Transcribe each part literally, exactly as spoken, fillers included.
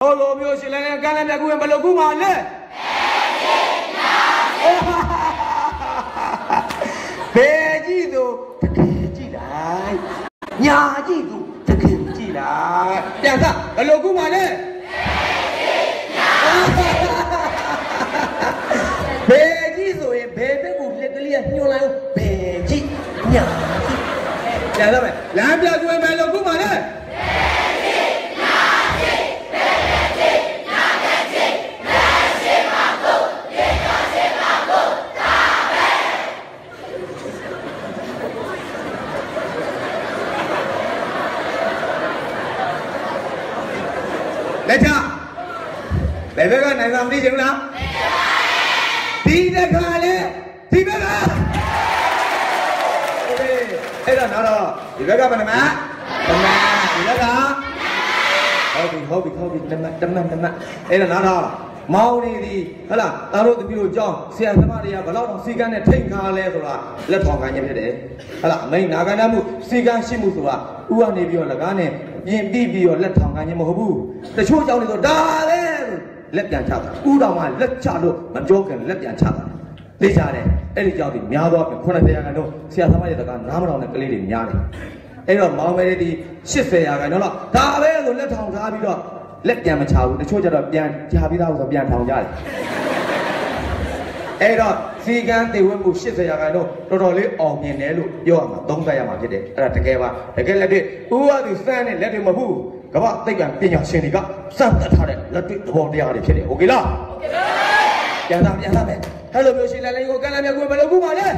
တော်တော်မျိုးရှင်လည်းကမ်းလည်းမြတ်ကူရင်ဘယ်လိုကူမှလဲဘယ်ကြည့်သူတကယ်ကြည့်လိုက်ညာကြည့်သူတကယ်ကြည့်လိုက်ပြန်စဘယ်လိုကူမှလဲဘယ်ကြည့်ဆိုရင်ဘယ်ဘက်ကိုလက်ကလေးကညှို့လိုက်ဘယ်ကြည့်ညာကြည့်ပြန်စမယ်လမ်းပြကွယ်မယ်လို့ကူမှလဲလက်ချဘယ်ဘက်ကနိုင်သာမသိချင်ဘူးလားဒီတခါလေဒီဘက်ကအဲ့တော့နောက်တော့ဒီဘက်ကဘယ်နှမဘယ်နှဒီဘက်ကဟုတ်ပြီဟုတ်ပြီဟုတ်ပြီတမတ်တမတ်တမတ်အဲ့တော့နောက်တော့မောင်နေသည်ဟလာသားတို့တပည့်တို့ကြောင်းဆရာသမားတွေကဘယ်တော့စီကန်းနဲ့ထိတ်ခါလဲဆိုတာလက်ထောင်ခိုင်းခြင်းဖြစ်တယ်ဟလာအမိန်နာခံမှုစီကန်းရှိမှုဆိုတာဥကနေပြီးတော့လကားနဲ့ပြင်ပြီးပြီးတော့လက်ထောင်ခိုင်းခြင်းမဟုတ်ဘူးတချို့ကြောင်းတွေဆိုဒါပဲလက်ပြန်ချတာဥတော်မှလက်ချလို့မပြောခင်လက်ပြန်ချတာသိကြတယ်အဲ့ဒီကြောင့်ဒီများသောခုနှစ်ဆယ်ရာခိုင်နှုန်းဆရာသမားရဲ့တကားနားမတော်တဲ့ကလေးတွေများတယ်အဲ့တော့မောင်မဲတွေဒီရှစ်ဆယ်ရာခိုင်နှုန်းတော့ဒါပဲဆိုလက်ထောင်ထားပြီးတော့လက်ပြန်မချဘူးတချို့ကျတော့ပြန်ချပြီးသားဆိုပြန်ထောင်ကြတယ်အဲ့တော့စီကန်းတေဝဲမှုရှစ်ဆယ်ရာခိုင်နှုန်းတော်တော်လေးအောင်မြင်တယ်လို့ပြောရမှာသုံးသပ်ရမှာဖြစ်တယ်အဲ့ဒါတကယ်ပါတကယ်လက်တွေ့ဥပဒေစမ်းတဲ့လက်တွေမဟုတ်ဘူးကမ္ဘာသိပ္ပံပညာရှင်တွေကစမ်းသပ်ထားတဲ့လက်တွေ့သဘောတရားတွေဖြစ်တယ်โอเคလားโอเคပါပြန်လာပြန်လာမယ်ဟဲ့လိုမျိုးရှင်လည်းလေးကိုကမ်းလာမြတ်ကိုဘယ်လိုကူပါလဲ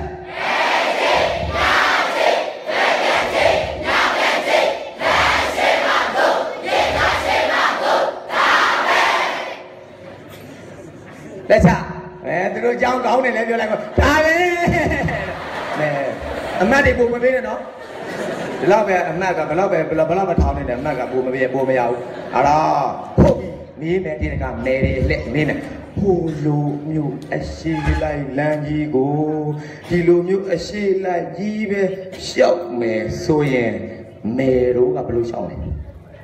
လက်ချအဲသူတို့ကြောင်းကောင်းနေလဲပြောလိုက်တော့ဒါပဲမဲအမတ်တွေပုံမပေးနဲ့နော်ဒီလောက်ပဲအမတ်ကဘယ်လောက်ပဲဘယ်လောက်ပဲထောင်းနေတယ်အမတ်ကပုံမပေးပုံမရဘူးအဲ့တော့ဟုတ်ပြီမင်းနဲ့ဒီကမဲတွေလက်မင်းနဲ့ဟိုလိုမျိုးအရှိလိုက်လမ်းကြီးကိုဒီလိုမျိုးအရှိလိုက်ကြီးပဲရှောက်မယ်ဆိုရင်မဲတို့ကဘယ်လိုရှောက်လဲအဲ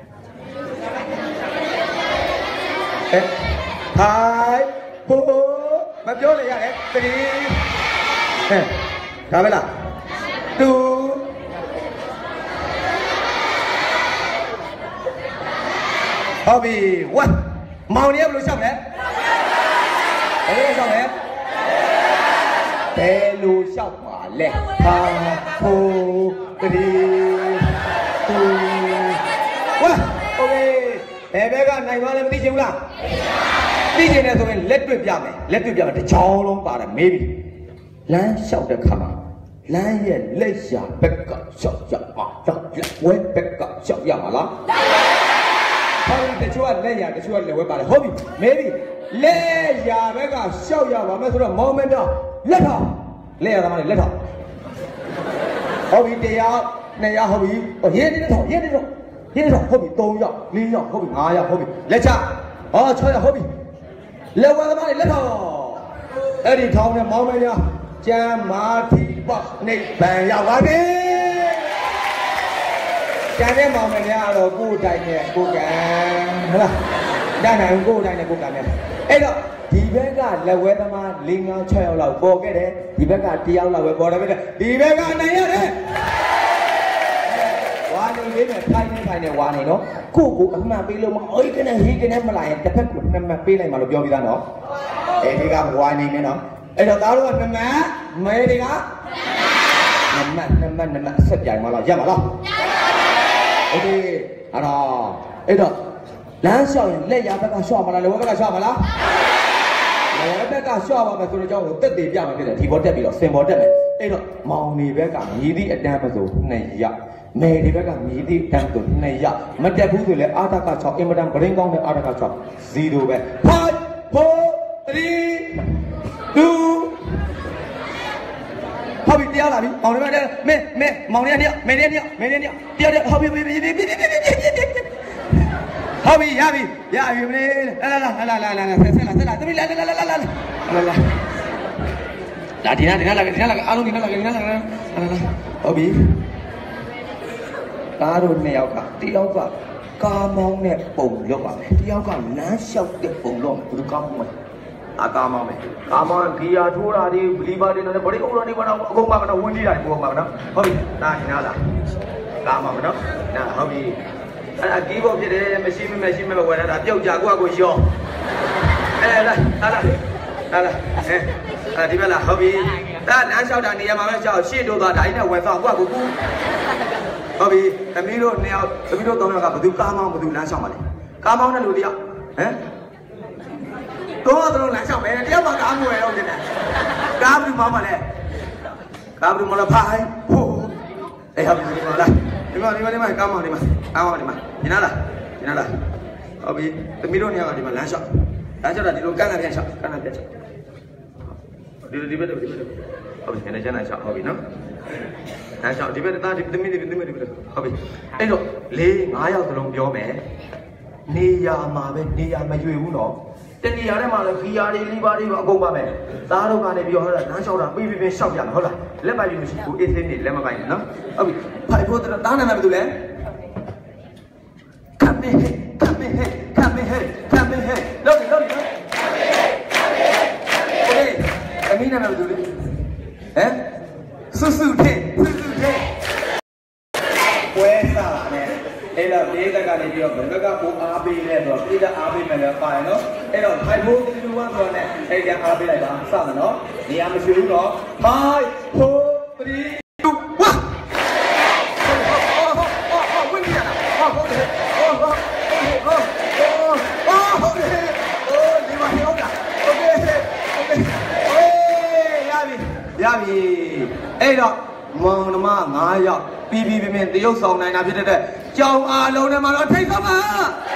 ဟိုင်းဟိုမပြောလေရတယ်တတိဟဲ့ဒါပဲလားတူဟုတ်ပြီဝတ်မောင်နေဘယ်လိုရှောက်လဲဘယ်လိုရှောက်လဲဘယ်လိုရှောက်ပါလဲဟာဟိုတတိတူဝတ်โอเคဘယ်ဘက်ကနိုင်သွားလဲမသိချင်ဘူးလားသိချင်တယ်ဆိုရင်လက်တွေ့ပြမယ်လက်တွေ့ပြမယ်တစ်ချောင်းလုံးပါတယ်မေးပြီလမ်းလျှောက်တဲ့ခါမှာလမ်းရဲ့လက်ရာဘက်ကလျှောက်ရမှာတော့လက်ဝဲဘက်ကလျှောက်ရမှာလားဟုတ်ပြီတချို့ကလက်ရာတချို့ကလက်ဝဲပါတယ်ဟုတ်ပြီမေးပြီလက်ရာဘက်ကလျှောက်ရပါမယ်ဆိုတော့မောင်မင်းများလက်ထောင်လက်ရသမားတွေလက်ထောင်ဟုတ်ပြီတရားနှစ်ယောက်ဟုတ်ပြီရေးနေတော့ရေးနေတော့ရေးနေတော့ဟုတ်ပြီသုံးယောက်လေးယောက်ဟုတ်ပြီငါးယောက်ဟုတ်ပြီလက်ချဟောခြောက်ယောက်ဟုတ်ပြီလက်ဝဲသမားတွေလက်ထောင်အဲ့ဒီထောင်နဲ့မောင်းမင်းများကျမ်းမာတိပနိဗ္ဗာန်ရောက်ပါပြီကျန်တဲ့မောင်မင်းများကတော့ကိုယ်တိုင်နဲ့ကိုယ်ကံဟုတ်လားဒါနိုင်ကိုယ်တိုင်နဲ့ကိုယ်ကံနဲ့အဲ့တော့ဒီဘက်ကလက်ဝဲသမား၄၅၆ယောက်လောက်ပေါ်ခဲ့တယ်ဒီဘက်ကတယောက်လောက်ပဲပေါ်တယ်ပဲဒီဘက်ကနိုင်ရတယ်ဝါနေလေးနဲ့ထိုင်နေထိုင်နေဝါနေနော်ကိုကိုအမှန်ပေးလို့မအိုးကနေဟီးကနေမလာရင်တစ်ဖက်ကိုနှစ်မှတ်ပေးလိုက်မှလို့ပြောပြီးသားနော်အဲဒီကဝါနေနေနော်အဲ့တော့သားတို့ကနှစ်မှတ်မဲတွေကနှစ်မှတ်နှစ်မှတ်နှစ်မှတ်ဆက်ပြိုင်မလားရပါလားโอเคအဲ့တော့အဲ့တော့လမ်းလျှောက်ရင်လက်ရဘက်ကလျှောက်မလားလက်ဝဲဘက်ကလျှောက်မလားလက်ဝဲဘက်ကလျှောက်ပါမယ်ဆိုတော့ကြောင့်ကိုတက်တည်ပြမယ်ဖြစ်တယ်ဒီဘောတက်ပြီးတော့စင်ဘောတက်မယ်အဲ့တော့မောင်နေဘက်ကမြည်သည့်အတန်းမဆိုနှစ်ရမဲဒီဘက်ကမြည်သည့်အတန်းဆိုနှစ်ရမတက်ဘူးဆိုလဲအာတက၆အင်မတန်ဂရင်းကောင်းတဲ့အာတက၆ဇီရိုပဲfive four three twoဟုတ်ပြီတရားလာပြီမောင်နေမတဲ့မဲမဲမောင်နေနေမဲနေနေမဲနေနေတရားတရားဟုတ်ပြီပြီပြီပြီပြီဟုတ်ပြီရပြီရပြီမလေးလာလာလာလာလာလာဆက်ဆက်လာဆက်လာတမီးလာလာလာလာလာလာလာလာဒီနာဒီနာလာဒီနာလာအားလုံးဒီနာလာဒီနာလာလာလာဟုတ်ပြီသားတို့နှစ်ယောက်ကတယောက်ကကားမောင်းတဲ့ပုံလောက်ပါမယ်တယောက်ကလမ်းလျှောက်တဲ့ပုံလောက်မယ်ဘယ်လိုကားမောင်းလဲအကားမောင်းမယ်ကားမောင်းဂီယာထိုးတာဒီဘလီပါတွေနဲ့ဗရိတ်အုပ်တာဒီဘာတော့အကုန်ပါမတော့ဝင်းနေတာဒီပုံပါမနော်ဟုတ်ပြီဒါရှင်းလားကားမောင်းမနော်ဒါဟုတ်ပြီအဲ့အကြီးဖို့ဖြစ်တယ်မရှိမမရှိမဝယ်တာပြုတ်ကြကိုကကိုရောအဲလာလာလာလာလာအဲဒီဘက်လာဟုတ်ပြီဒါလမ်းလျှောက်တာနေရာမှာပဲလျှောက်ရှေ့တို့သွားဒါအိနဲ့ဝယ်ဆောင်ကိုကကိုကူဟုတ်ပြီသမီးတို့နှစ်ယောက်သမီးတို့သုံးယောက်ကဘယ်သူကားမောင်းဘယ်သူလမ်းလျှောက်မှာလဲကားမောင်းတဲ့လူတယောက်ဟမ်တော့တော့လမ်းလျှောက်မယ်တယောက်မှကားမဝယ်တော့တင်တယ်ကားဘယ်သူမောင်းမှာလဲကားဘယ်သူမောင်းလဲဖိုင်ဟိုးအေးဟုတ်ပြီဒီမှာလားဒီမှာဒီမှာဒီမှာကားမောင်းဒီမှာကားမောင်းဒီမှာညနာလားညနာလားဟုတ်ပြီသမီးတို့နှစ်ယောက်ကဒီမှာလမ်းလျှောက်လမ်းလျှောက်တာဒီလိုကန့်လန့်ပြန်လျှောက်ကန့်လန့်ပြန်လျှောက်ဒီဒီဘက်ဒီဘက်ဟုတ်ပြီကျန်တဲ့ကျန်တဲ့လျှောက်ဟုတ်ပြီနော်လမ်းလျှောက်ဒီဘက်သားဒီသမီးဒီသမီးဒီဘက်ဟုတ်ပြီအဲ့တော့လေးငါးယောက်စလုံးပြောမယ်နေရာမှာပဲနေရာမရွေဘူးနော်တနေရာထဲမှာလည်းခီယာတွေလီပါတွေအကုန်ပါမယ်သားတို့ကနေပြီးတော့ဟောတာလမ်းလျှောက်တာပြီးပြီးပြီးလျှောက်ကြမှာဟုတ်လားလက်ပိုက်ပြီးမရှိဘူးအေးစင်းနေလက်မပိုက်နဲ့နော်ဟုတ်ပြီဖိုင်ဖို့တာတားနာမည်ဘယ်သူလဲကမ်မေဟေကမ်မေဟေကမ်မေဟေကမ်မေဟေလို့လို့လို့โอเคအမင်းနာမည်ဘယ်သူလဲဟမ်စုစုတဲ့စုစုတဲ့ပွဲစားနဲ့အဲ့တော့လေးသက်ကနေပြီးတော့ဘယ်ဘက်ကပိုအားပေးလဲဆိုတော့ပြည်သက်အားပေးမယ်လည်းပါရနော်အဲ့တော့ဖိုင်ဖို့တီတူဝမ်ဆိုတော့ ਨੇ အဲ့ဒီအားပေးလိုက်ပါစမယ်နော်နေရာမရှိဘူးတော့ဖိုင်ဖို့တီတူဝမ်ဝင်ရတာဟုတ်တယ်ဟုတ်ဟုတ်ဟုတ်ဟုတ်ဟုတ်တယ်โอ้ဒီမှာဟုတ်တာโอเคโอเคအေးရပြီရပြီအဲ့တော့မောင်နှမငါးယောက်ပြီးပြီးပြင်းတရုပ်ဆောင်နိုင်တာဖြစ်တဲ့ကြောင်အားလုံးထဲမှာတော့ထိတ်ဆုံးပါ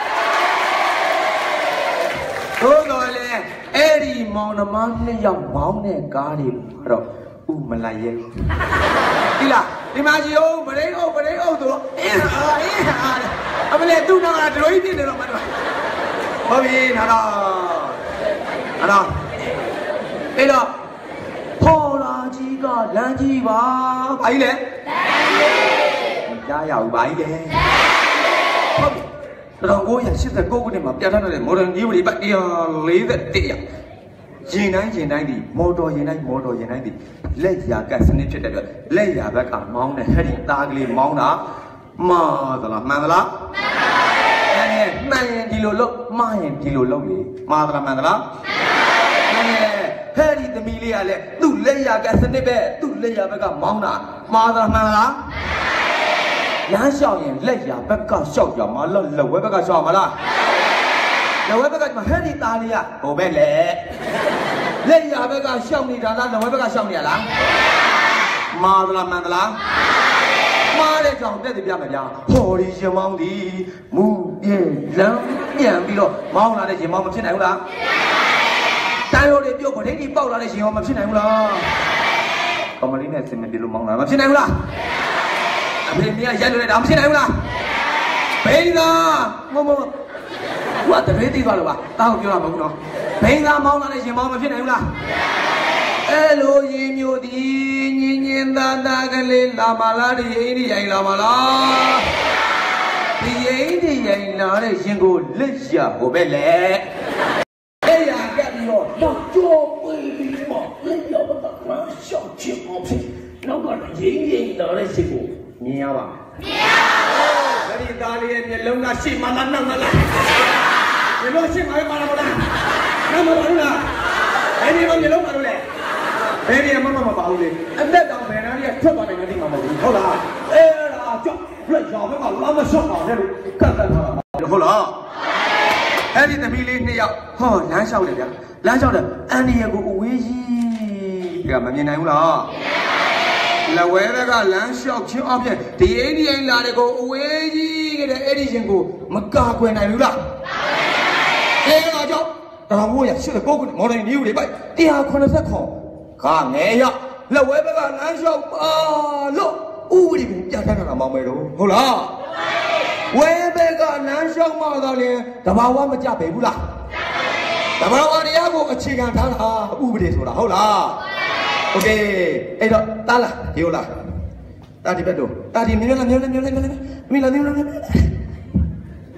သို့တော်လေအဲ့ဒီမောင်နှမနှစ်ယောက်မောင်းတဲ့ကားတွေအဲ့တော့ဥမလိုက်ရဲ့ဒီလားဒီမှာကြီးအောင်ဗရိတ်အုပ်ဗရိတ်အုပ်ဆိုအင်းဟာအင်းဟာအမလေးသူ့နောက်ကဒရိုးကြီးပြနေတော့မတော်ဟုတ်ပြီနာတော့နာတော့အဲ့တော့ခေါ်လာကြီးကလမ်းကြီးပါဘာကြီးလဲမကြားရဘူးဘာကြီးလဲဟုတ်ပြီတော်ကိုရရှစ်ကိုခုနှစ်မှာပြတ်ထားတဲ့မော်ဒန်ကြီးဝီပတ်တရားလေးသက်တရရင်တိုင်းရင်တိုင်းဒီမော်တော်ရင်တိုင်းမော်တော်ရင်တိုင်းဒီလက်ရာကတ်စနစ်ဖြစ်တဲ့အတွက်လက်ရာဘက်ကမောင်းတဲ့ဟဲ့ဒီသားကလေးမောင်းတာမှားသလားမှန်သလားမှန်တယ်မှန်ရင်ဒီလိုလုပ်မှားရင်ဒီလိုလုပ်လေမှားသလားမှန်သလားမှန်တယ်ဟဲ့ဒီသမီးလေးကလည်းသူ့လက်ရာကစနစ်ပဲသူ့လက်ရာဘက်ကမောင်းတာမှားသလားမှန်လားလမ်းလျှောက်ရင်လက်ရာဘက်ကလျှောက်ကြမှာလားလက်ဝဲဘက်ကလျှောက်မှာလားလက်ဝဲဘက်ကဟဲ့ဒီသားလေးကဟိုပဲလေလက်ရာဘက်ကလျှောက်နေတာလားလက်ဝဲဘက်ကလျှောက်နေရလားမှားသလားမှန်သလားမှားတဲ့ကြောင့်တက်တည်ပြမယ်ဗျာဟော်ဒီရင်မောင်းဒီမူပြေလမ်းပြန်ပြီးတော့မောင်းလာတဲ့ရင်မောင်းမဖြစ်နိုင်ဘူးလားတိုင်းရိုးတွေပြုတ်ခထိတ်ကြီးပေါက်လာတဲ့ရှင်ရောမဖြစ်နိုင်ဘူးလားကမလေးနဲ့စင်မပြေလို့မောင်းလာမဖြစ်နိုင်ဘူးလားအဖေမြတ်ရိုက်လို့လည်းဒါမဖြစ်နိုင်ဘူးလားဘိန်းသာမမဘာတရေတိသွားလို့ပါတောက်ပြောတာမဟုတ်ဘူးနော်ဘိန်းသာမောင်းလာတဲ့ရှင်မောင်းမဖြစ်နိုင်ဘူးလားအဲ့လိုရင်မျိုးဒီညင်ညင်သာသာကလေးလာမလားဒီရင်ဒီရိုင်လာမလားဒီရင်ဒီရိုင်လာတဲ့ရှင်ကိုလက်ရဟိုပဲလေအဲ့ရကပြီးတော့တော့ကြောပေးပြီးတော့လက်ရပါတော့ရှောက်ချင်အောင်ဖြစ်နောက်ကရင်ရင်လာတဲ့ရှင်ကိုမြင်ရပါမယ်မြင်ရပါဘူးဒီသားလေးရဲ့မျက်လုံးကရှေ့မှာလားနောက်မှာလားမျက်လုံးရှေ့မှာပဲပါလားမလားနောက်မှာပါလို့လားအဲ့ဒီမှာမျက်လုံးပါလို့လေဘယ်နေရာမှမပါဘူးလေအသက်တောင်ဘယ်နားကြီးထွက်သွားနိုင်တယ်မှမဟုတ်ဘူးဟုတ်လားအဲ့ဒါကြောက်လက်ရောင်ဘက်ကလာမရှော့ပါနဲ့လို့ကတ်ကတ်ထားတာဟုတ်လားအဲ့ဒီသမီးလေးနှစ်ယောက်ဟောလမ်းလျှောက်တယ်ဗျာလမ်းလျှောက်တယ်အန်ဒီရကိုအဝေးကြီးကမမြင်နိုင်ဘူးလားလက်ဝဲဘက်ကလမ်းလျှောက်ချင်းအပြင်ဒီအိန္ဒိယလာတဲ့ကိုအဝေးကြီးကတဲ့အဲ့ဒီရှင်ကိုမကာကွယ်နိုင်ဘူးလားအဲ့ဒါကြောင့်တော်မိုးရရှစ်ကိုမော်ဒန်နီးဦးတွေပိုက်one eighty-sevenခါငယ်ရလက်ဝဲဘက်ကလမ်းလျှောက်ပါလို့ဥပဒေကိုပြဋ္ဌာန်းတာမောင်မယ်တော့ဟုတ်လားဝဲဘက်ကလမ်းလျှောက်မှတော့လေတဘာဝမကြပေဘူးလားတဘာဝတရားကိုအခြေခံထားတာဥပဒေဆိုတာဟုတ်လားโอเคအဲ့တော့တားလားဒီဟုတ်လားတားဒီဘက်တော့တားဒီမြင်လားမြင်လားမြင်လားမြင်လားမြင်လားမြင်လား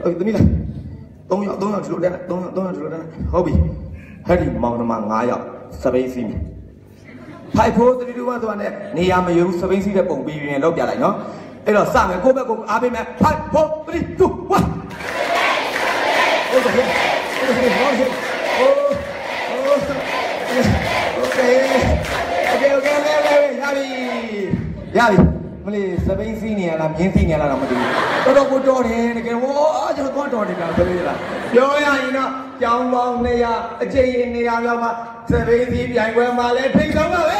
သမီးလားသုံးယောက်သုံးယောက်ဒီလိုတက်သုံးယောက်သုံးယောက်ဒီလိုတက်ဟုတ်ပြီဟဲ့ဒီမောင်နှမငါးယောက်စပိန်စီးမယ်ဖိုက်ဖို့သတိတူဝါဆိုတာနဲ့နေရာမယူစပိန်စီးတဲ့ပုံပြီးရင်လောက်ပြလိုက်နော်အဲ့တော့စမယ်ကိုယ့်ဘက်ကိုအားပေးမယ်ဖိုက်ဖို့သတိတူဝါဟုတ်တယ်ဟုတ်တယ်ဟုတ်တယ်โอ้โอ้โอเคโอเคโอเคโอเคရပြီရပြီမလေးစပိန်စီးနေရလားမြင်းစီးနေရလားတော့မသိဘူးတော်တော်ကိုတော်တယ်တကယ်ဟောအားကျွန်တော်တော်တယ်ကဆိုလေးလားပြောရရင်တော့ကြောင်းပေါင်းနေရအကျိန်နေရရောက်မှစပိန်စီးပြိုင်ပွဲမှာလည်းထိတ်ဆုံးပါပဲ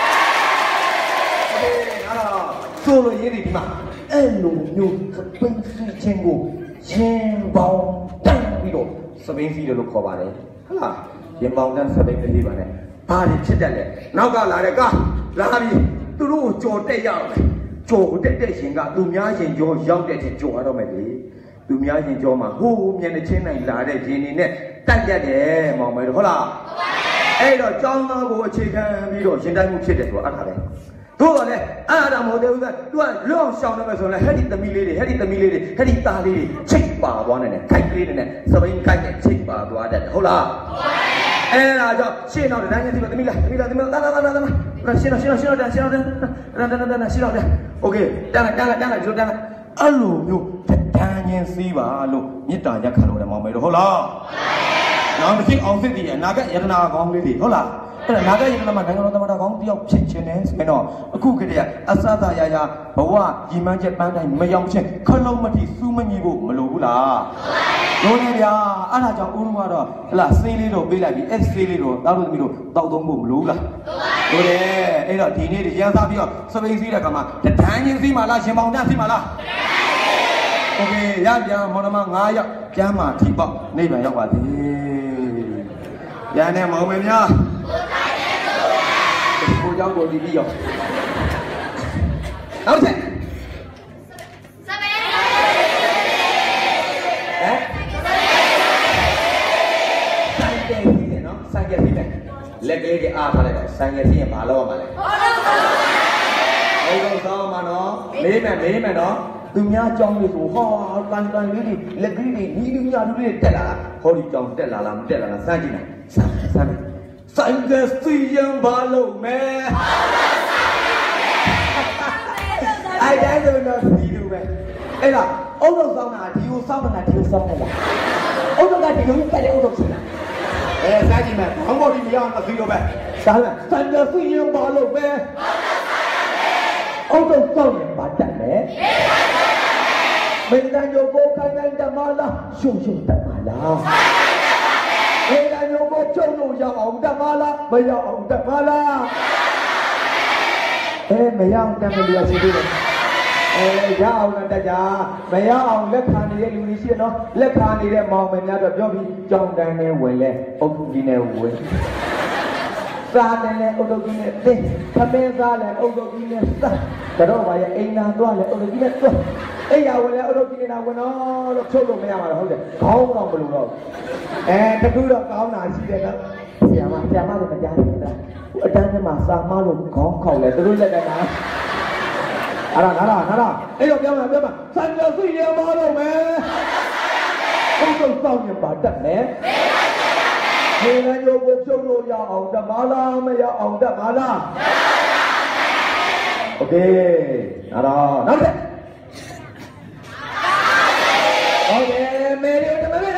โอเคအဲ့တော့ဆိုလို့ရည်ဒီမှာအဲ့လိုမျိုးစပိန်စီးချင်းကိုချင်းပေါင်းတန်းပြီးတော့စပိန်စီးတယ်လို့ခေါ်ပါတယ်ဟုတ်လားရင်ပေါင်းတန်းစပိန်စီးပါနဲ့ဘာတွေဖြစ်တတ်လဲနောက်ကလာတဲ့ကားလာပြီးသူတို့ကိုကြော်တက်ရအောင်ကြော်တက်တဲ့ရှင်ကသူများရှင်ကြောရောက်တဲ့ချင်းကြော်ရတော့မယ်လေသူများရှင်ကြောမှာဟိုးမျက်နှာချင်းနိုင်လာတဲ့ရှင်နေနဲ့တက်ရက်တယ်မောင်မဲဟုတ်လားအဲ့တော့ကျောင်းသားကိုအခြေခံပြီးတော့ရှင်တိုင်းမှုဖြစ်တယ်ဆိုတော့အဲ့ဒါပဲတို့တော့လေအဲ့ဒါမဟုတ်သေးဘူးကသူကလွန်ရှောင်နေမယ်ဆိုရင်ဟဲ့ဒီသမီးလေးတွေဟဲ့ဒီသမီးလေးတွေဟဲ့ဒီသားလေးတွေချိတ်ပါသွားနေတယ်ခိုက်ကလေးတွေနဲ့စပိန်ခိုက်နဲ့ချိတ်ပါသွားတတ်တယ်ဟုတ်လားအဲ့ဒါကြောင့်ရှင်းတော့တိုင်းချင်းဒီမှာသမီးလားသမီးလားသမီးလားတာတာတာတာတာရှင်းတော့ရှင်းတော့ရှင်းတော့ရှင်းတော့တန်းတန်းတန်းတန်းရှင်းတော့တန်းโอเคတန်းတန်းတန်းဒီလိုတန်းအဲ့လိုမျိုးတန်းချင်းစီးပါလို့မေတ္တာရက်ခံလို့လည်းမောင်မယ်တို့ဟုတ်လားနောက်တစ်ချိန်အောင်စစ်တည်ရအနာဂတ်ယတနာကောင်းလေးတွေဟုတ်လားအဲ့ဒါနာဂတ်ယတနာမှာနိုင်ငံတော်သမ္မတကောင်းတယောက်ဖြစ်ခြင်းနဲ့ဆိုတော့အခုကတည်းကအစသာရရဘဝကြီးမှန်းချက်ပန်းတိုင်းမရောက်ချင်းခလုံးမထီစူးမမြည်ဖို့မလိုဘူးလားလုံးနေဗျာအဲ့ဒါကြောင့်ဦးလုံးကတော့ဟလာဆေးလေးတော့ပေးလိုက်ပြီးအဲ့ဆေးလေးတော့တောက်လို့ပြီးတော့တောက်သုံးဖို့မလိုဘူးလားဟုတ်တယ်အဲ့တော့ဒီနေ့ရန်စားပြီးတော့စပိန်စီးတဲ့ခါမှာတန်းချင်းစီးမှလားရှင်ပေါင်တန်းစီးမှလားโอเคရပြန်မောင်နှမငါးယောက်ကျမ်းမာထီပေါက်နေပြန်ရောက်ပါသေးရန်နဲ့မောင်မင်းများကိုเจ้าကိုဒီပြီးရောက်နောက်ချက်စပိန်ဟမ်ဆိုင်ကယ်စီးတယ်နော်ဆိုင်ကယ်စီးတယ်လက်ကလေးကအားထားလိုက်တော့ဆိုင်ကယ်စီးရင်ဘာလုပ်ရမှာလဲဟုတ်တော့ဆောင်းမှာနော်မေးမယ်မေးမယ်နော်သူများကြောင်းလေးဆိုဟောတန်တန်လေးတွေလက်ကလေးတွေညီလူညာလူတွေတက်လာဟောဒီကြောင်းတက်လာလားမတက်လာလားစမ်းကြည့်လိုက်စမ်းစမ်းဆိုင်ကစီရင်ဘာလို့မဲအဲ့တိုင်းဆိုတော့ဒီလိုပဲအဲ့ဒါအုတ်တော့စောင်းတာဒီကိုစောင်းတာဒီကိုစောင်းတာအုတ်တော့ကဒီလိုတက်တဲ့အုတ်တော့ရှင်လားအဲစားကြည့်မယ်ဘောင်းဘော်ဒီမရအောင်ဒီလိုပဲစားမယ်ဆိုင်ကစီရင်ဘာလို့မဲအုတ်တော့စောင်းရင်ဘာတက်လဲမင်းတန်ရောကိုခိုင်းတိုင်းတမလားရှုံရှုံတက်ပါလားအေးတိုင်းရောကိုကျုံလို့ရအောင်တက်ပါလားမရအောင်တက်ပါလားအဲမရအောင်တက်မလို့ရှိသေးတယ်အဲရအောင်တက်ကြမရအောင်လက်ခံနေတဲ့လူတွေရှိနော်လက်ခံနေတဲ့မောင်မယ်များတော့ပြောပြီးကြောင်တန်းနဲ့ဝင်လဲအုတ်ကြီးနဲ့ဝင်စားတယ်လဲအုတ်ကြီးနဲ့တင်းသမင်းစားလဲအုတ်ကြီးနဲ့စားတော့ဘာရဲ့အိမ်သာသွားလဲအုတ်ကြီးနဲ့သွားအဲ့ရဝင်လဲအုတ်ကြီးနဲ့ဝင်တော့လို့ချုပ်လို့မရပါဘူးဟုတ်တယ်ခေါင်းတော့မလို့တော့အဲတခုတော့ကောင်းတာရှိတယ်နော်ဆရာမဆရာမလည်းမကြားဘူးလားအတန်းထဲမှာစာမလို့ခေါင်းခေါက်လဲသူတို့လက်တန်းအဲ့ဒါနားလားနားလားအဲ့တော့ပြောမှာပြောမှာစံကြစီရမလို့မယ်ဟုတ်တော့စောင့်နေပါတတ်မယ်ဒီလမ်းမျိုးကိုဖြုတ်လို့ရအောင်တမလားမရအောင်တမလားโอเคနားတော့နောက်ဆက်ဟုတ်တယ်မေရီတမလေး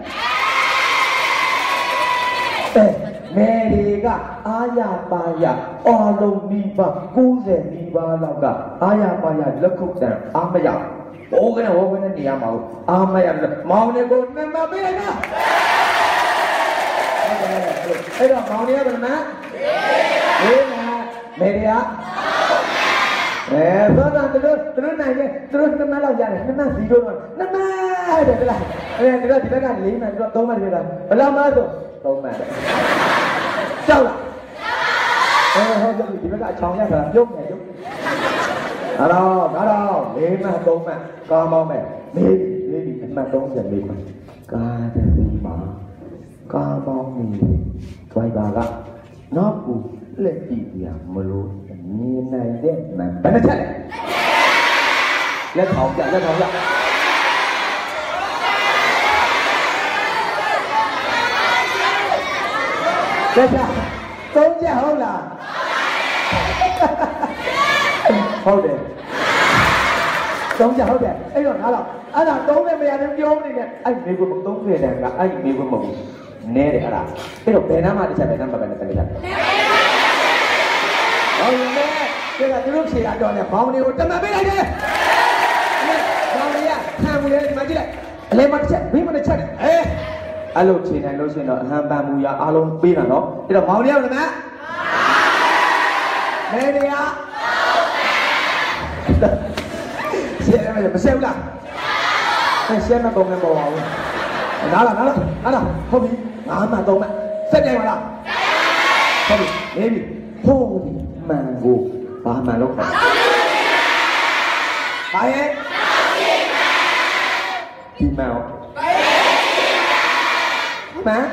မေရီကအာရပါရအော်လုံးနီးပါကိုးဆယ်နီးပါလောက်ကအာရပါရလက်ခုပ်တန်အာမရဘိုးကနေဘိုးကနေနေရမှာအာမရမောင်နေကိုနမပေးလိုက်တာအဲ့တော့မောင်နေရဘယ်မှာမေးပါမေရီကအဲသောတာတို့တို့နိုင်တယ်တို့နှစ်မလောက်ရတယ်နှစ်မစီတို့တော့နှစ်မတဲ့ကလားအဲဒီတော့ဒီဘက်ကလေးမှတို့သုံးမှပြတာဘယ်လောက်မှဆိုသုံးမှတဲ့ကြောက်လားအဲဟောဒီဘက်ကအချောင်ရတာပြုတ်နေပြုတ်အဲ့တော့ဒါတော့လေးမှသုံးမှကောင်းပေါင်းမဲ့လေးလေးဒီအမှတ်သုံးဆယ်လေးမှကားတဲ့ဒီမှာကားပေါင်းနေဒရိုင်ဘာကနောက်ဘူးလက်ကြည့်ပြမလို့မြင်နိုင်တဲ့မှန်ဘယ်နှချက်လဲလက်ထောင်ပြလက်ထောင်ပြတဲ့ကြသုံးချက်ဟုတ်လားဟုတ်တယ်သုံးချက်ဟုတ်တယ်အဲ့တော့ငါတော့အဲ့ဒါသုံးနဲ့မရဘူးပြောနေတယ်အဲ့မိကွန်းသုံးခဲ့တယ်ကအဲ့မိကွန်းမဟုတ်နဲတယ်အဲ့ဒါအဲ့တော့ဘယ်နာမှတစ်ချက်ဘယ်နာမှပဲနဲ့တကယ်ကြဟုတ်တယ်ဒါကသူတို့ဖြေတာတော့လေဘောင်တွေကိုတမန်ပေးလိုက်တယ်ဘောင်တွေကခံမှုရဲ့ဒီမှာကြည့်လိုက်အလဲမတစ်ချက်ဘင်းမတစ်ချက်အဲအဲ့လိုဖြေနိုင်လို့ရှိရင်တော့အဟံပန်မူရအားလုံးပေးတာနော်အဲ့တော့ဘောင်တွေရောက်တယ်မမဲတွေကရှင်းရမယ်မရှင်းဘူးလားရှင်းမကုန်နဲ့ပေါ်ပါဘူးနားလားနားလားနားလားဟုတ်ပြီငါမှတော့မှစက်ကြိုင်ပါလားဟုတ်ပြီနေပြီဟိုးဒီမှန်ကိုဘာမှလို့ခေါ်ဘာရဲ့ဒီမှန်မှန်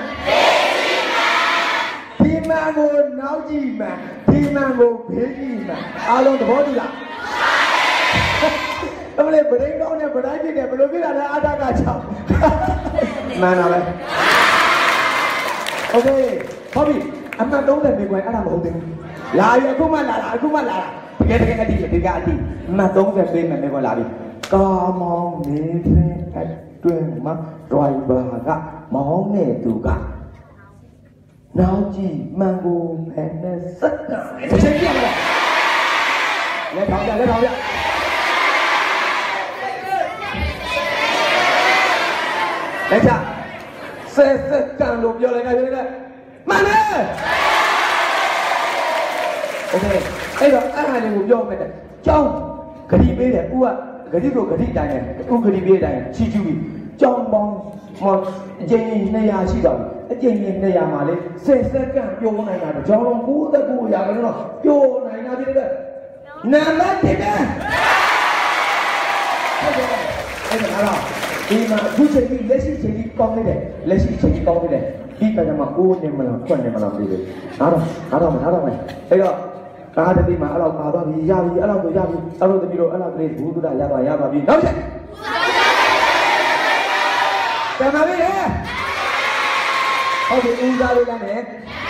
ဒီမှန်ကိုနောက်ကြည့်မှန်ဒီမှန်ကိုဖေးကြည့်မှန်အားလုံးသဘောတူလားအမလေးဗရိန်ကောင်းနဲ့ဗတိုင်းပြည့်တယ်ဘယ်လိုပြတာလဲအာတာကချောင်းမှန်လားပဲโอเคဟုတ်ပြီအမှန်သုံးတယ်နေကွယ်အဲ့ဒါမဟုတ်သေးဘူးလာရအခုမှလာတာအခုမှလာတာတကယ်တကယ်အတိဒီကအတိအမှန်သုံးတယ်ပေးမယ်နေကွယ်လာပြီကာမောင်းနေတဲ့အတွင်းမှာဒရိုင်ဘာကမောင်းနေသူကနောက်ကြည့်မှန်ကိုဖယ်နဲ့စက်ကတစ်ချိန်ပြတ်လာလက်ထောင်ပြလက်ထောင်ပြလက်ချဆဲစက်ကံလို့ပြောလိုက်ကြတယ်မှန်တယ်โอเคအဲ့တော့အဲ့ဟာလေးကိုပြောမယ်ကြောင်းဂတိပေးတယ်ဦးကဂတိကိုဂတိတိုင်းတယ်ဦးဂတိပေးတိုင်းချီကျူးပြီးကြောင်းပေါင်းမအကျဉ်းနှစ်ရာရှိတော့အကျဉ်းနှစ်ရာမှာလေဆဲစက်ကံပြောနိုင်တာကြောင်းလုံးကိုးသက်ကိုရာလည်းတော့ပြောနိုင်တာဖြစ်တဲ့နံပါတ်တစ်တယ်ဟုတ်ကဲ့အဲ့ဒါကတော့ဒီမှာအခုချိန်ကြီးလက်ရှိချိန်ကြီးကောင်းနေတယ်လက်ရှိချိန်ကြီးကောင်းနေတယ်ဒီကံမှာကိုးနေမလားခွက်နေမလားမသိဘူးနားတော့နားတော့မနားတော့မယ်အဲ့တော့ကားတတိမှာအဲ့လောက်ပါသွားပြီရပြီအဲ့လောက်ကိုရပြီအဲ့လိုတတိတော့အဲ့လောက်ကလေးဘုဒ္ဓရသွားရသွားပြီနောက်ချက်တမန်ပြီလေဟုတ်ပြီဦးစားလေးလမ်းနဲ့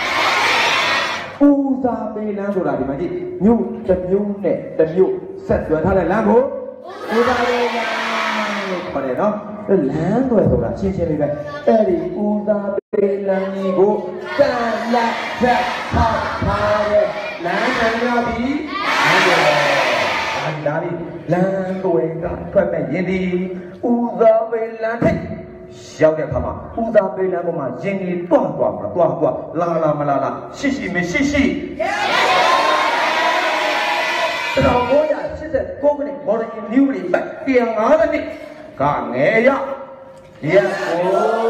ဦးစားပေးလမ်းဆိုတာဒီမှာကြည့်မြို့တစ်မြို့နဲ့တစ်မြို့ဆက်သွယ်ထားတဲ့လမ်းကိုဦးစားလေးလမ်းခေါ်တယ်နော်လမ်းတွေဆိုတာရှင်းရှင်းလေးပဲအဲ့ဒီဦးစားပေးလမ်းကြီးကိုတန်လက်ဆက်ထောက်ထားတဲ့လမ်းမှန်များပြီလမ်းတွေဒါဒီဒါဒီလမ်းတွေကထွက်မဲ့ရင်ဒီဦးစားပေးလမ်းထိပ်ရောက်တဲ့အခါမှာဦးစားပေးလမ်းပေါ်မှာရင်ဒီတွားတွားမှာတွားတွားလာလာမလာလာရှိရှိမရှိရှိတတော်ကိုရရှစ်ဆက်ကိုကနေမော်ဒယ်နျူးလေးပတ်ပြန်၅နှစ်ကငယ်ရရက်ကို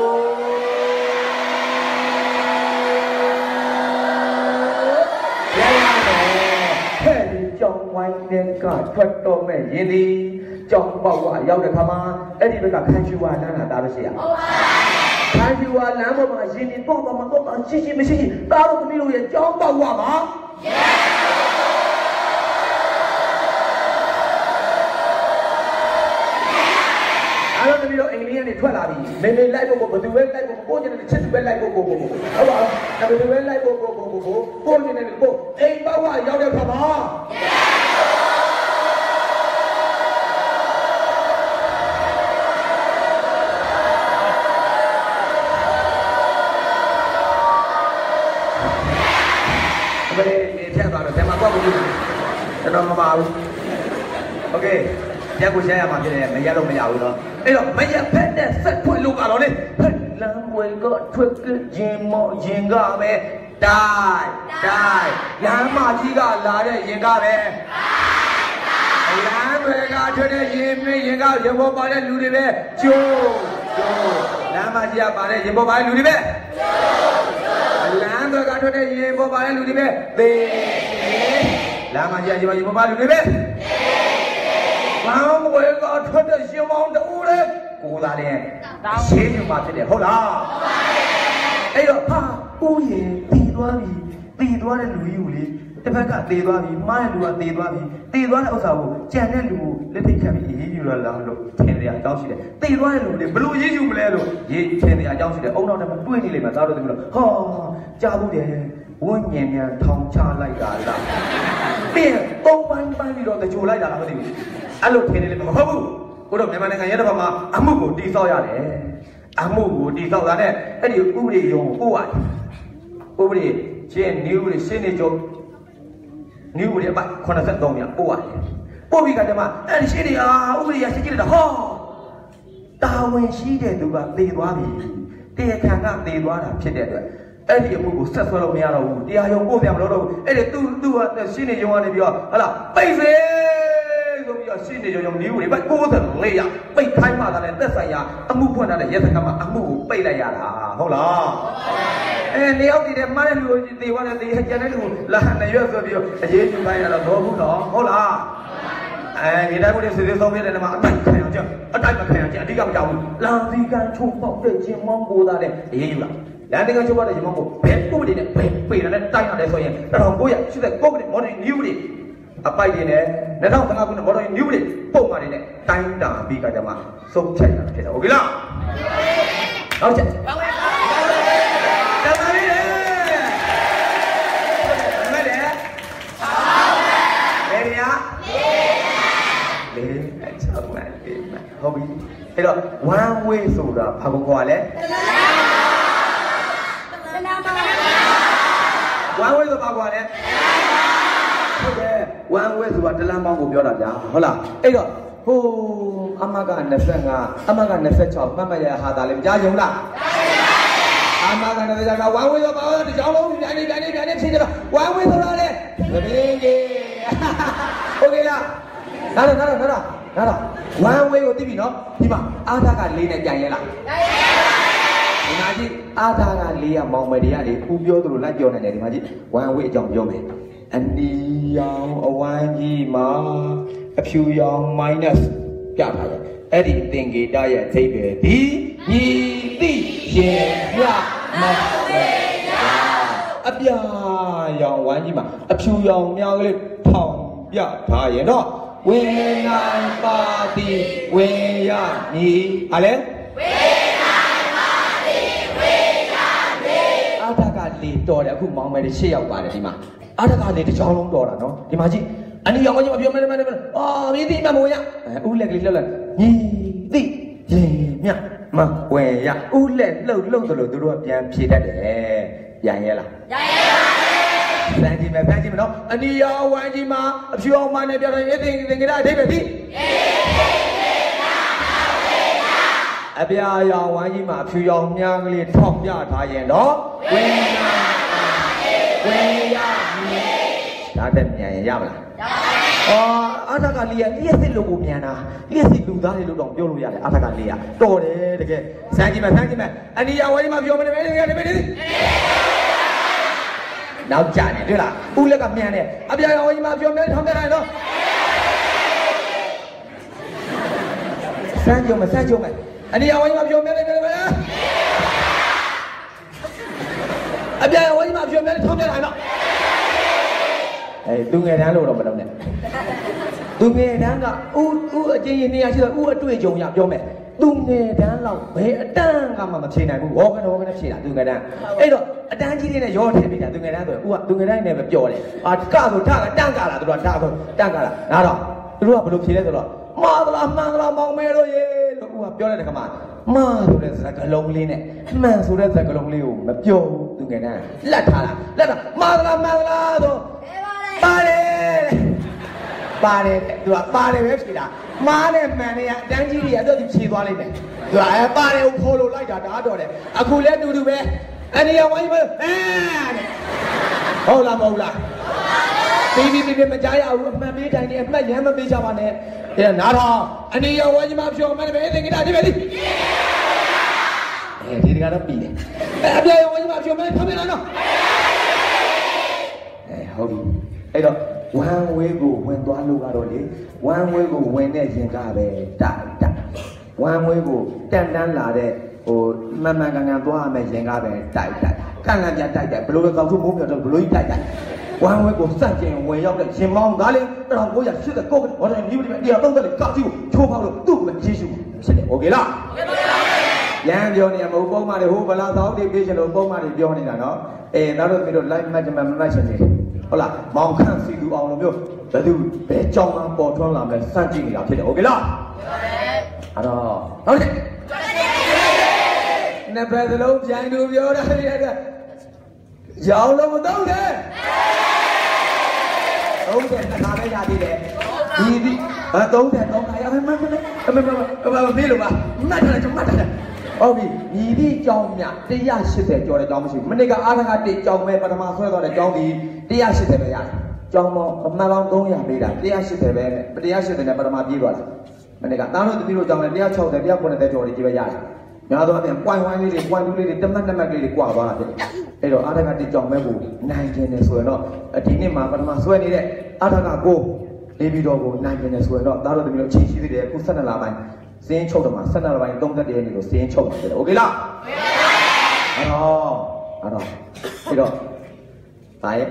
ကြောင်ဝိုင်းတဲ့ကထွက်တော့မဲ့ရင်းသည်ကြောင်ပေါက်ကရောက်တဲ့ခါမှာအဲ့ဒီဘက်ကခန်းချူဝါလမ်းလာတာပဲရှိရဟုတ်ပါခန်းချူဝါလမ်းပေါ်မှာရင်းသည်တော့တော့မတော့တော့ရှိရှိမရှိရှိတားတော့သမီးတို့ရဲ့ကြောင်ပေါက်ဝါမှာအဲ့တော့သမီးတို့အိမ်လေးကနေထွက်လာပြီမေမေလိုက်ဖို့ကိုဘယ်သူပဲလိုက်ဖို့ကိုကျင်တဲ့ချစ်သူပဲလိုက်ဖို့ကိုကိုဟုတ်ပါတော့ဘယ်သူပဲလိုက်ဖို့ကိုကိုကိုကိုကိုကျင်တဲ့ကိုအိမ်ပေါက်ဝါရောက်တဲ့ခါမှာဘယ်နေထက်သွားတော့ဆယ်မှာကွက်ကိုကြည့်ကျွန်တော်မပါဘူးโอเคရက်ကိုရှင်းရမှာဖြစ်တယ်မရတော့မရဘူးเนาะအဲ့တော့မရဖက်တဲ့ဆက်ထွက်လို့ပါတော့လေဖက်လမ်းဝဲကထွက်ကရင်မောရင်ကပဲတိုင်းတိုင်းလမ်းမကြီးကလာတဲ့ရင်ကပဲလမ်းတွေကထွက်တဲ့ရင်မင်းရင်ကရေပေါ်ပါတဲ့လူတွေပဲကျိုးကျိုးလမ်းမကြီးကပါတဲ့ရင်ပေါ်ပါတဲ့လူတွေပဲလမ်းတွေကထွက်တဲ့ရင်ပေါ်ပါတဲ့လူတွေပဲသေလမ်းမကြီးကရေပေါ်ပါတဲ့လူတွေပဲလမ်းဝဲကထွက်တဲ့ရှင်မောင်တူလေကိုလာတယ်ရှင်းနေမှာဖြစ်တယ်ဟုတ်လားဟုတ်ပါဘူးအဲ့တော့ဟာဦးရင်ပြီးသွားပြီပြီးသွားတဲ့လူကြီးကိုလေတတစ်ဖက်ကသေသွားပြီမားတဲ့လူကသေသွားပြီသေသွားတဲ့ဥစ္စာကိုကြံတဲ့လူကိုလက်ထိတ်ခံပြီးရေးယူရလားလို့ထင်တဲ့အကြောင်းရှိတယ်သေသွားတဲ့လူတွေဘလို့ရေးယူမလဲလို့ရေးထင်တဲ့အကြောင်းရှိတယ်အုံနောက်ထဲမှာတွေးနေလိမ့်မယ်သားတို့သမီးတို့ဟောကြားဘူးတယ်ဝန်းညံညံထောင်ချလိုက်တာလားပြီးရင်ပုံပန်းပန်းပြီးတော့တကြိုလိုက်တာလားမသိဘူးအဲ့လိုထင်နေလိမ့်မယ်မဟုတ်ဘူးကိုတို့မြန်မာနိုင်ငံရဲတပ်ဖွဲ့မှာအမှုကိုတိစောက်ရတယ်အမှုကိုတိစောက်တာနဲ့အဲ့ဒီဥပဒေရုံကိုပို့ရတယ်ဥပဒေရှင်းနည်းဥပဒေရှင်းနေကြနည်းဥပဒေအပိုက်ခုနစ်ဆယ့်သုံးရာပို့ရတယ်ပို့ပြီးကတည်းကအဲ့ဒီရှင်းနေဟာဥပဒေရရှင်းကြည့်လိုက်တာဟောတာဝန်ရှိတဲ့သူကသေသွားပြီတရားခံကသေသွားတာဖြစ်တဲ့အတွက်အဲ့ဒီအမှုကိုဆက်ဆွဲလို့မရတော့ဘူးတရားရုံပို့ပြမလို့တော့ဘူးအဲ့ဒီသူသူကရှင်းနေရုံကနေပြီးတော့ဟလာပိတ်စေဆိုပြီးတော့ရှင်းနေရုံရုံနည်းဥပဒေပိုက်ကိုးဆယ်လေးရာပိတ်ခိုင်းမှသာတဲ့သက်ဆိုင်ရာအမှုဖွင့်ထားတဲ့ရဲစခန်းမှာအမှုကိုပိတ်လိုက်ရတာဟုတ်လားအဲနေရောက်တည်တယ်မှားတဲ့လူကိုသေသွားတယ်သေကျန်တဲ့လူကိုလာဟန်ရွက်ဆိုပြီးတော့အရေးယူခိုင်းရတော့တော့ဘူးတော့ဟုတ်လားအဲဒီတိုင်းကိုစစ်စစ်ဆုံးပြတဲ့နေမှာအတိုက်ခံအောင်ကြအတိုက်မခံအောင်ကြအဓိကမကြောက်ဘူးလာစီကံချိုးပေါက်တဲ့ချင်းမောင်းကိုသားတဲ့အရေးယူလားလမ်းတကချိုးပေါက်တဲ့ချင်းမောင်းကိုဘယ်ကိုတည်းနဲ့ဘယ်ပေတယ်နဲ့တိုက်ရတယ်ဆိုရင်တထောင်ကိုရရှိတဲ့ကိုကမော်ဒယ်နျူးတွေအပိုက်တွေနဲ့၂၀၁၅ခုနှစ်မော်ဒယ်နျူးတွေပုံမှန်တွေနဲ့တိုင်းတာပြီးကကြမှာစုပ်ချက်ရတာဖြစ်တယ်ဟုတ်ကဲ့လားနောက်ချက်ပါဝဲပါတမရီလေမလဲလေရလေအချောင်းမလေးဟုတ်ပြီအဲ့တော့ one way ဆိုတာဘာကိုခေါ်လဲone way ဆိုတာဘာခေါ်လဲဟုတ်တယ် one way ဆိုတာတလမ်းပေါင်းကိုပြောတာဗျာဟုတ်လားအဲ့တော့ဟိုအမက၂၅အမက၂၆မှတ်မှတ်ရဟာတာလေကြားကြုံလားအမက၂၆ one way ဆိုတာဘာလဲတကြောင်လုံးပြန်နေပြန်နေပြန်နေဖြစ်ကြတော့ one way ဆိုတာလေသမီးကြီးဟုတ်ကဲ့လားနားတော့နားတော့နားတော့နားတော့ one way ကိုသိပြီနော်ဒီမှာအာသာက၄နဲ့ပြန်ရဲလားဒီမှာကြည့်အာသာက၄ကမောင်မယ်တွေကနေဦးပြောသလိုလိုက်ပြောနေတယ်ဒီမှာကြည့် one way အကြောင်းပြောမယ်အနီရောင်အဝမ်းကြီးမှာအဖြူရောင် minus ပြထားတယ်အဲ့ဒီသင်္ကေတရဲ့အဓိပ္ပာယ်ဒီညီတိရှင်ပြမဝဲအပြာရောင်ဝမ်းကြီးမှာအဖြူရောင်များကလေးထောင်ပြထားရင်တော့ဝိညာဉ်ပါတိဝိညာဉ်ညီဟာလေဝိညာဉ်ပါတိဝိညာဉ်ညီအာထကလေတော်တယ်အခုမောင်မယ်တွေရှေ့ရောက်ပါတယ်ဒီမှာအာထကလေတစ်ချောင်းလုံးတော်တာနော်ဒီမှာကြည့်အနီရောင်မကြီးမပြောမဲမဲမဲအော်မြည်တိမမဝင်ရအဲဦးလက်ကလေးလှုပ်လိုက်ညီတိရင်မြမဝင်ရဦးလက်လှုပ်လှုပ်သလိုသူတို့ကပြန်ဖြေတတ်တယ်ပြန်ရဲလားပြန်ရဲပါစမ်းကြည့်မယ်စမ်းကြည့်မယ်နော်အနီရောင်ဝမ်းကြီးမှာအဖြူအောင်မနဲ့ပြောတော့ရေးသိသင်္ကေတအဓိပ္ပာယ်ဒီအပြာရောင်ဝမ်းကြီးမှာအဖြူရောင်များကလေးထောက်ပြထားရင်တော့ဝိညာဉ်ဝိညာဉ်ဒါတက်မြန်ရမလားရပါဘူးအော်အာထကလေးကလျှက်စစ်လို့ကိုမြန်တာလျှက်စစ်လူသားတွေလို့တော့ပြောလို့ရတယ်အာထကလေးကတော်တယ်တကယ်စမ်းကြည့်မယ်စမ်းကြည့်မယ်အနီရောင်ဝမ်းကြီးမှာပြောမနေပဲတကယ်တကယ်တကယ်နောက်ကြတယ်တွေ့လားဦးလက်ကမြန်တယ်အပြာရောင်ကြီးမှာပြောမဲထောင်းပြလိုက်တော့စမ်းကြုံမစမ်းကြုံမယ်အနီရောင်ကြီးမှာပြောမဲလိုက်တယ်ဗျာအပြာရောင်ကြီးမှာပြောမဲထောင်းပြလိုက်တော့အဲသူငယ်တန်းလို့တော့မလုပ်နဲ့သူငယ်တန်းကဥဥအချင်းချင်းနေရာရှိတော့ဥအတွေ့အကြုံရပြောမယ်သူငယ်တန်းလောက်ဘယ်အတန်းကမှမဖြေနိုင်ဘူးဝေါကနေဝေါကနေဖြေတာသူငယ်တန်းအဲ့တော့အတန်းကြီးလေးနဲ့ရောထည့်ပေးတာသူငယ်တန်းဆိုဥကသူငယ်တန်းနဲ့ပဲပျော်တယ်အာကဆိုထကတန့်ကလာသူကတာဆိုတန့်ကလာနားတော့သူတို့ကဘယ်လိုဖြေလဲဆိုတော့မာသလားမှန်သလားမောင်မဲလို့ရေလို့ဥကပြောတဲ့ကမှမာဆိုတဲ့စကားလုံးလေးနဲ့မှန်ဆိုတဲ့စကားလုံးလေးကိုမပြောဘူးသူငယ်တန်းလက်ထားတာလက်တာမာသလားမှန်သလားဆိုပါတယ်ပါတယ်သူကပါတယ်ပဲဖြေတာမားနဲ့မှန်နဲ့အတန်းကြီးတွေကတော့သူဖြေသွားလိမ့်မယ်သူကအဲပါတယ်ကိုခိုးလို့လိုက်တာဒါတော့တယ်အခုလဲတူတူပဲအနေရောင်ဝိုင်းပဲအဲဟုတ်လားမဟုတ်လားပြီးပြီးပြီးမကြားရဘူးအမှန်ပေးတိုင်းနဲ့အမှတ်ရမ်းမပေးကြပါနဲ့အဲနားတော့အနေရောင်ဝိုင်းမှာဖြောမှန်းပဲသင်္ကေတဒီပဲဒီအဲဒီတကတော့ပြီးတယ်အဲအပြာရောင်ဝိုင်းမှာဖြောမှန်းထားပြန်လာတော့အဲဟုတ်ပြီအဲ့တော့ one way ကိုဝင်သွားလို့ကတော့လေ one way ကိုဝင်တဲ့ရင်ကပဲတိုက်တိုက် one way ကိုတန်တန်းလာတဲ့ဟိုမှန်မှန်ကန်ကန်သွားရမယ်ရင်ကပဲတိုက်တိုက်ကန်ကန်ပြန်တိုက်တယ်ဘလို့ကောက်ထုမိုးပြောတော့ဘလို့ကြီးတိုက်တယ်ဝမ်းဝဲကိုစန့်ကျင်ဝင်ရောက်တဲ့ရှင်မောင်းသားလေးတထောင်ကိုရရှစ်တဲ့ကိုဟောတယ်မြို့ဒီမှာတရားသုံးသက်လေးကောက်ကြည့်ကိုချိုးဖောက်လို့သူ့ကိုယေရှုဖြစ်တယ်โอเคလားရန်ပြောနေရမဟုတ်ပုံမှန်တွေဟိုဗလာသောက်တွေပြေးချင်လို့ပုံမှန်တွေပြောနေတာနော်အေးဒါတို့မျိုးတို့ live match မှာ match နေဟုတ်လားမောင်ခန့်စီသူအောင်လို့မျိုးဘယ်သူဘယ်ကြောင်မှပေါ်ထွန်းလာမလဲစန့်ကြည့်နေတာဖြစ်တယ်โอเคလားအဲ့တော့ဟုတ်တယ်နှစ်ဖက်စလုံးပြိုင်သူပြောတာတွေအဲ့ဒါရောင်လို့မတော့နဲ့သုံးတယ်တစ်ခါပဲရသေးတယ်ဒီဒီအဲသုံးတယ်သုံးခါရမယ်မမမမမမမေးလို့ပါမှတ်တယ်ကျွန်မမှတ်တယ်ဟုတ်ပြီညီဒီကြောင်းမြone eightyကျော်တဲ့ကြောင်းမရှိဘူးမနေ့ကအားရကတေကြောင်းပဲပထမဆွဲသွားတဲ့ကြောင်းဒီone eightyပဲရတယ်ကြောင်းတော့အမှန်ပေါင်းthree hundredပေးတာone eightyပဲနဲ့one eightyနဲ့ပထမပြေးသွားတာမနေ့ကတားလို့တပီးတို့ကြောင်းလဲone sixty one ninetyကျော်တွေကြီးပဲရတယ်များသောအားဖြင့် point one လေးတွေ point two လေးတွေတမတ်တမတ်လေးတွေကွာသွားတာဖြစ်အဲ့တော့အားရကတေကြောင်းပဲကိုနိုင်ကျင်နေဆိုရင်တော့ဒီနေ့မှာပထမဆွဲနေတဲ့အားရကကိုနေပြီးတော့ကိုနိုင်ကျင်နေဆိုရင်တော့တားလို့တပီးတို့အချိန်ရှိသေးတယ်ခုtwelveလပိုင်းစင်းချုပ်တော့မှာtwelveလပိုင်းthirtyရက်နေ့ကိုစင်းချုပ်မှာဖြစ်တယ်โอเคလားအဲ့တော့အဲ့တော့ပြီးတော့ဒါရဲ့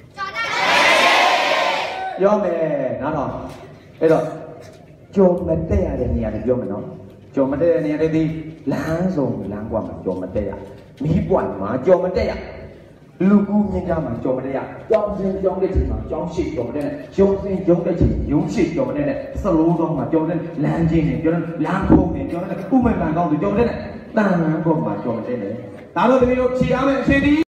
ပြောမယ်နားတော့အဲ့တော့ကြုံမတက်ရတဲ့နေရာတွေပြောမယ်နော်ကြုံမတက်တဲ့နေရာတွေဒီလမ်းစုံလမ်းကွာမှာကြုံမတက်ရမီးပွိုင်မှာကြုံမတက်ရလူကူမြင့်ကြမှာကြုံမတက်ရကြောင်းစင်းကြောင်းတဲ့ချိန်မှာကြောင်းရှိကြုံမတက်နဲ့ရုံစင်းရုံတဲ့ချိန်ရုံရှိကြုံမတက်နဲ့စလုံးတော့မှာကြုံတဲ့လမ်းချင်းတွေပြောတဲ့လမ်းခုံတွေပြောတဲ့ဥမ္မာန်ကောင်းတွေကြုံတဲ့တန်လမ်းပေါ်မှာကြုံမတက်နဲ့ဒါလို့တကယ်လို့ခြေအားမဲ့အချိန်ဒီ